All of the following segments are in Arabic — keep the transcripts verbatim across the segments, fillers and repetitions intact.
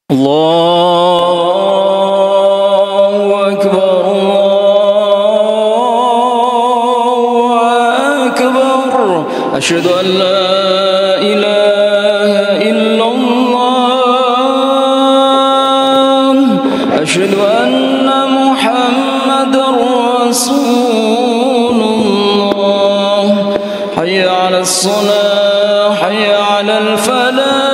الله أكبر الله أكبر أشهد أن لا إله إلا الله أشهد أن محمدا رسول الله حي على الصلاة حي على الفلاح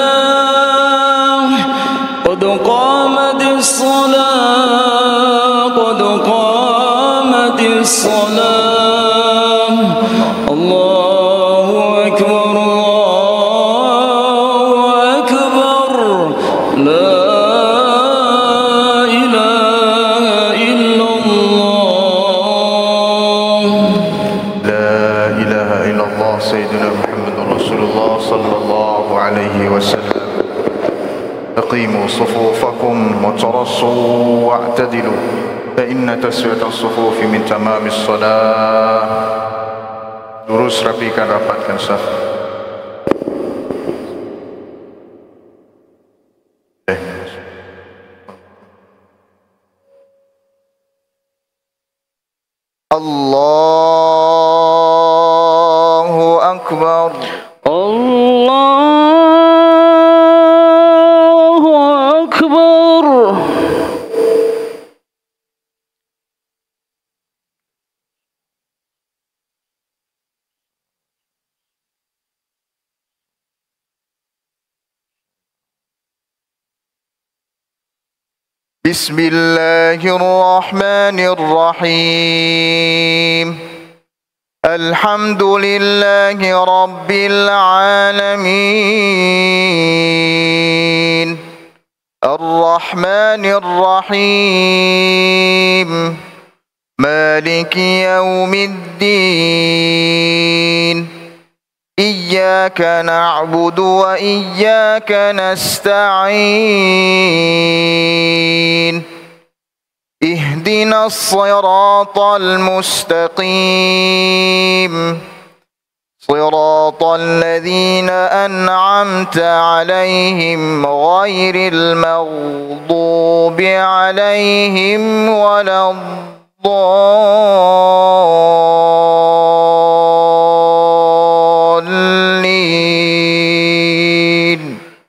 قد قامت الصلاة قد قامت الصلاة الله أكبر الله أكبر لا إله إلا الله لا إله إلا الله سيدنا محمد رسول الله صلى الله عليه وسلم أقيموا صفوفكم وترصوا واعتدلوا فإن تسوية الصفوف من تمام الصلاة. Lurus, rapikan, rapatkan saf. Eh. Allahu Akbar. بسم الله الرحمن الرحيم الحمد لله رب العالمين الرحمن الرحيم مالك يوم الدين إياك نعبد وإياك نستعين اهدنا الصراط المستقيم صراط الذين أنعمت عليهم غير المغضوب عليهم ولا الضالين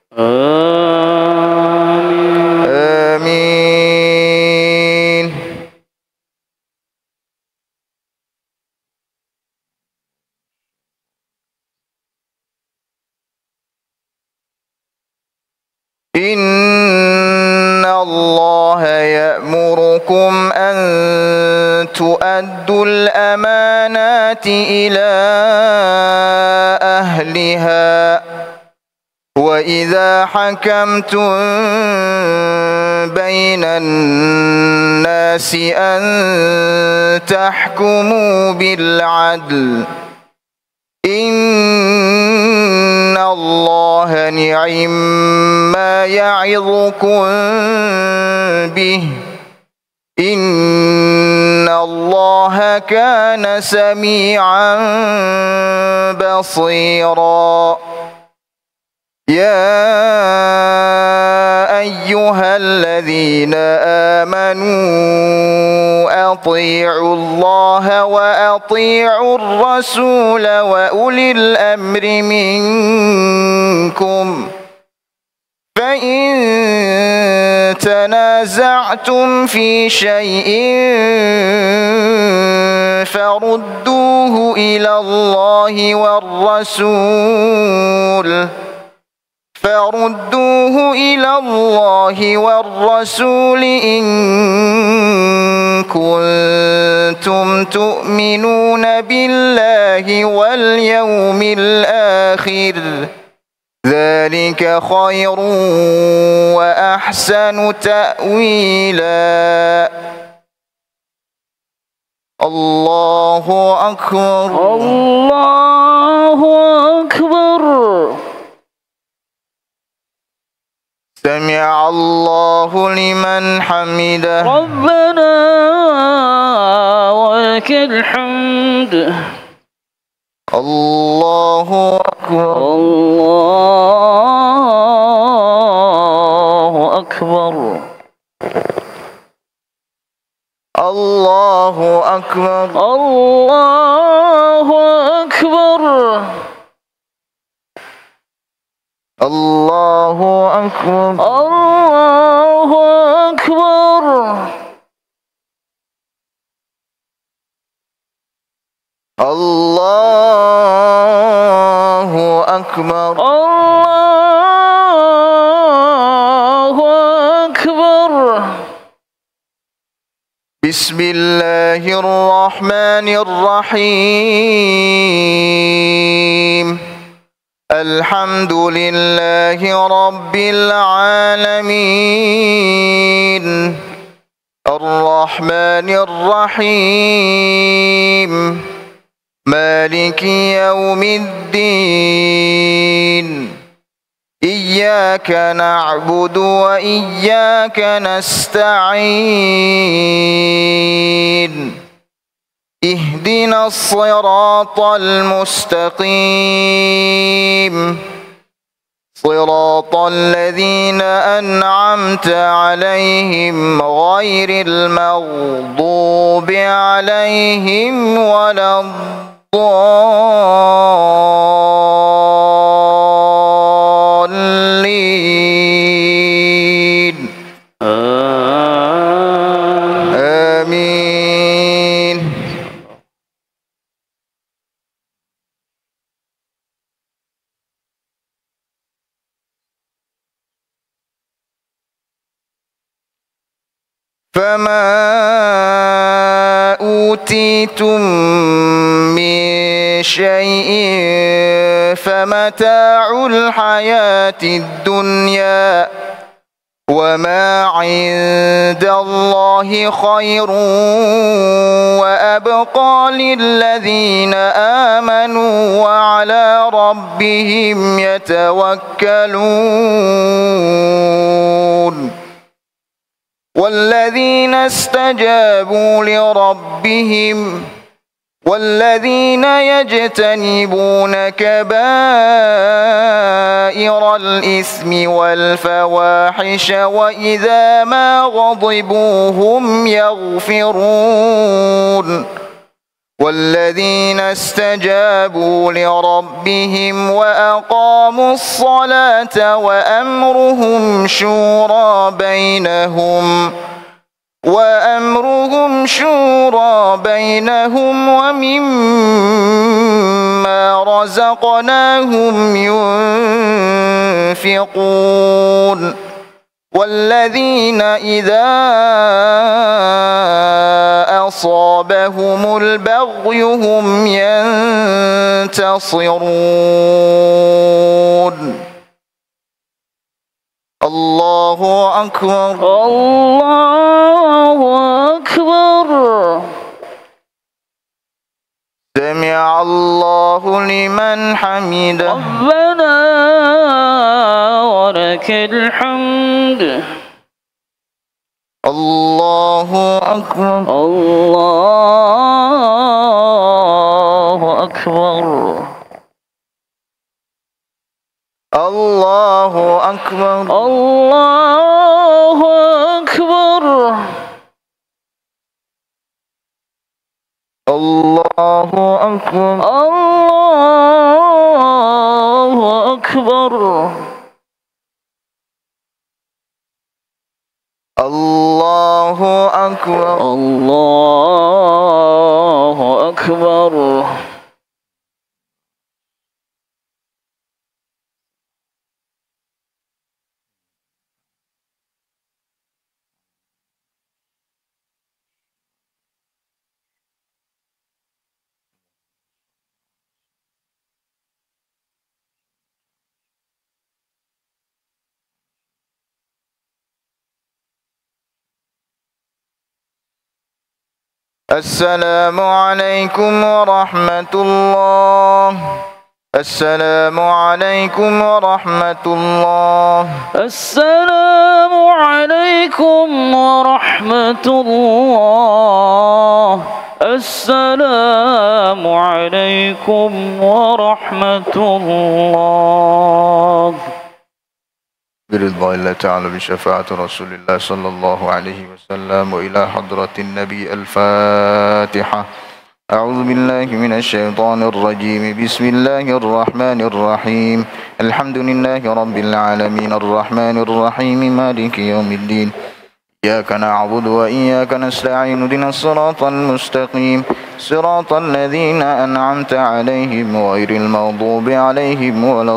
آمين. إن الله يأمركم أن تؤدوا الأمانات إلى أهلها وإذا حكمتم بين الناس أن تحكموا بالعدل إن الله نعم ما يعظكم به إن الله كان سميعا بصيرا. يا أيها الذين آمنوا أطيعوا الله وأطيعوا الرسول وأولي الأمر منكم فإن تنازعتم في شيء فردوه إلى الله والرسول فردوه إلى الله والرسول إن كنتم تؤمنون بالله واليوم الآخر ذلك خير وأحسن تأويلا. الله أكبر الله أكبر. سمع الله لمن حمده ربنا ولك الحمد. الله أكبر الله أكبر الله أكبر الله أكبر الله أكبر الله أكبر الله أكبر الله أكبر بسم الله الرحمن الرحيم الحمد لله رب العالمين الرحمن الرحيم مالك يوم الدين إياك نعبد وإياك نستعين اهدنا الصراط المستقيم صراط الذين أنعمت عليهم غير المغضوب عليهم ولا الضالين آمين فما أوتيتم من شيء فمتاع الحياة الدنيا وما عند الله خير وأبقى للذين آمنوا وعلى ربهم يتوكلون والذين استجابوا لربهم والذين يجتنبون كبائر الإثم والفواحش وإذا ما غضبوا هم يغفرون والذين استجابوا لربهم وأقاموا الصلاة وأمرهم شورى بينهم وأمرهم شورى بينهم ومما رزقناهم ينفقون والذين إذا أصابهم البغي هم ينتصرون الله أكبر الله أكبر سمع الله لمن حمده ربنا ولك الحمد الله أكبر الله أكبر الله أكبر الله أكبر الله أكبر الله أكبر الله أكبر الله أكبر السلام عليكم ورحمة الله السلام عليكم ورحمة الله السلام عليكم ورحمة الله السلام عليكم ورحمة الله برضا الله تعالى بشفاعة رسول الله صلى الله عليه وسلم. وإلى حضرة النبي الفاتحة. أعوذ بالله من الشيطان الرجيم. بسم الله الرحمن الرحيم. الحمد لله رب العالمين الرحمن الرحيم مالك يوم الدين. إياك نعبد وإياك نستعين اهدنا الصراط المستقيم صراط الذين أنعمت عليهم غير المغضوب عليهم ولا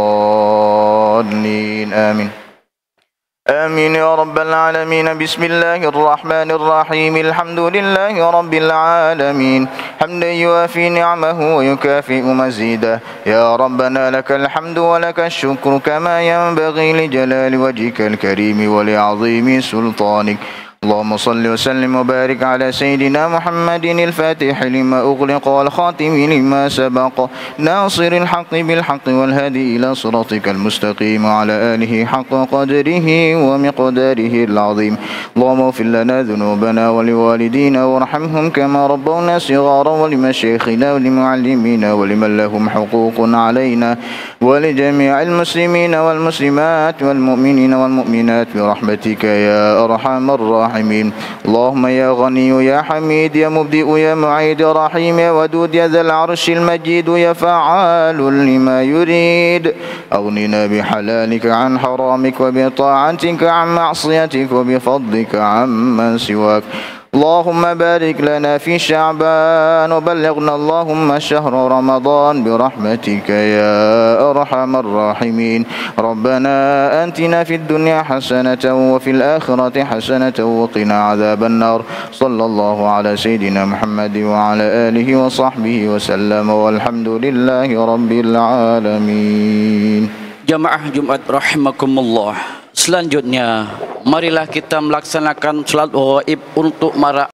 الضالين آمين. آمين يا رب العالمين. بسم الله الرحمن الرحيم. الحمد لله رب العالمين حمدا يوافي نعمه ويكافئ مزيده. يا ربنا لك الحمد ولك الشكر كما ينبغي لجلال وجهك الكريم ولعظيم سلطانك. اللهم صل وسلم وبارك على سيدنا محمد الفاتح لما أغلق والخاتم لما سبق ناصر الحق بالحق والهادي إلى صراطك المستقيم وعلى آله حق قدره ومقداره العظيم. اللهم اغفر لنا ذنوبنا ولوالدينا وارحمهم كما ربونا صغارا ولمشايخنا ولمعلمينا ولمن لهم حقوق علينا ولجميع المسلمين والمسلمات والمؤمنين والمؤمنات برحمتك يا أرحم الراحمين. اللهم يا غني يا حميد يا مبدئ يا معيد يا رحيم يا ودود يا ذا العرش المجيد يا فعال لما يريد. أغننا بحلالك عن حرامك وبطاعتك عن معصيتك وبفضلك عمن سواك. اللهم بارك لنا في شعبان وبلغنا اللهم شهر رمضان برحمتك يا أرحم الراحمين. ربنا آتنا في الدنيا حسنة وفي الآخرة حسنة وقنا عذاب النار. صلى الله على سيدنا محمد وعلى آله وصحبه وسلم والحمد لله رب العالمين. Jamaah Jumat rahimakumullah. Selanjutnya marilah kita melaksanakan salat gaib untuk para